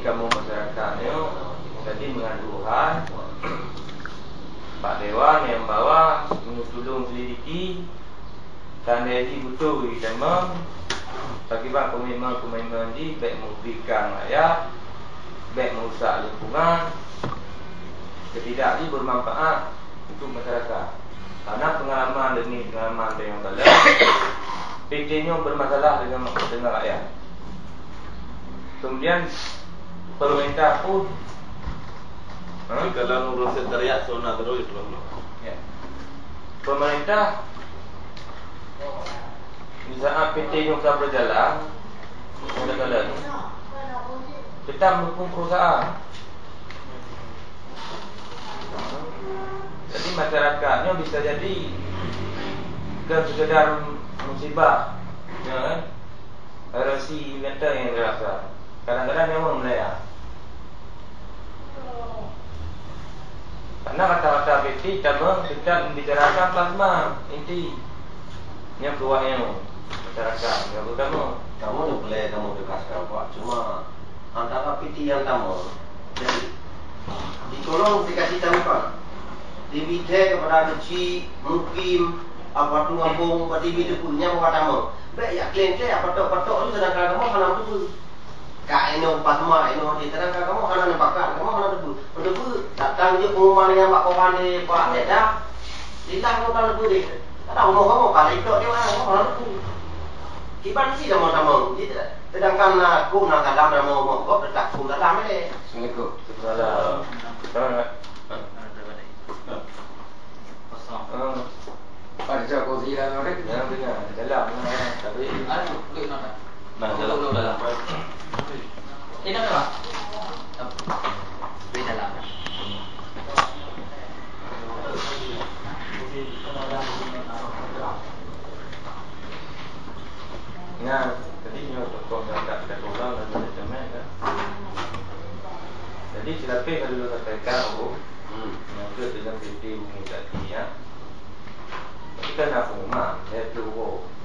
kamu masyarakatnya jadi mengadukan Pak Dewan yang bawa tolong selidiki dan dari betul sama bagi komitmen di baik merugikan rakyat, baik merusak lingkungan, ketidak ini bermanfaat untuk masyarakat. Karena pengalaman yang kala PT-nya bermasalah dengan rakyat. Kemudian pemerintah pun kalau ngurusin rakyat zona terus ya. Pemerintah di saat PT-nya sudah berjalan, kala kita mendukung perusahaan. Jadi masyarakatnya bisa jadi bukan sekedar musibah, ya kan? Erosi mental yang dirasa. Kadang-kadang memang melaya. Karena kata-kata PT kita membicarakan plasma inti yang keluarnya masyarakat. Yang pertama, kamu boleh kamu dekaskan Pak. Cuma antara PT yang kamu dan ditolong dikasih tahu dibidai kepada kecil mungkin apa tu ngapung pati bidu punya apa baik ya klaim apa tu sedangkan kamu hana tu ka eno pasma eno di sedangkan kamu hana nampakan kamu hana tu datang je pengumuman dengan Pak Kopane Pak Deda lillah kamu tak lebu deh tak ngomong kali itu dia kamu hana tu kiban sih sama sedangkan aku nak dalam mau kok dekat aku dalam ni Assalamualaikum. Salam. Ada kursi dalam ni. Yang dengar dalam tapi Ada duduk mana? dalam. Dalam. Ini apa? Di dalam. Nah, tadi tokoh yang tak ada orang dan macam-macam kan. Jadi silakan kalau sampaikan yang ke dalam PT bumi tadi ya. Kita nak rumah, saya tu